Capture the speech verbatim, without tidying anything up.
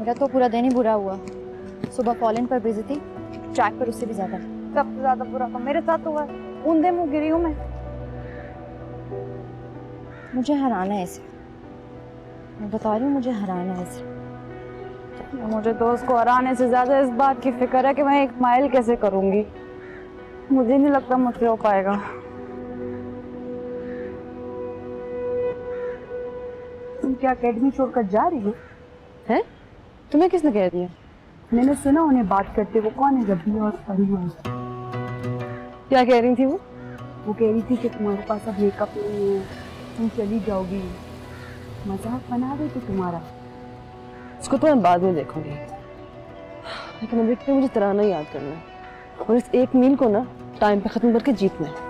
मेरा तो पूरा दिन ही बुरा हुआ। सुबह फॉलन पर बिजी थी, ट्रैक पर उससे भी ज्यादा। सबसे ज्यादा बुरा तो मेरे साथ हुआ, ऊंधे मुंह गिरी हूँ मैं। मुझे हराना है इसे, मैं बता रही हूँ, मुझे हराना है इसे। मुझे दोस्त को हराने से ज्यादा इस बात की फिक्र है कि मैं एक माइल कैसे करूंगी। मुझे नहीं लगता मुझसे हो पाएगा। तुम क्या अकेडमी छोड़कर जा रही हो? हैं? तुम्हें किसने कह दिया? मैंने सुना उन्हें बात करते। वो कौन है? रबी और फरीहा। क्या कह रही थी वो? वो कह रही थी कि तुम्हारे पास अब मेकअप नहीं है, तुम चली जाओगी। मजाक बना रही थी तुम्हारा। उसको तो मैं बाद में देखूंगी, लेकिन अभी तो मुझे तराना याद करना है और इस एक मील को ना टाइम पे खत्म करके जीतना है।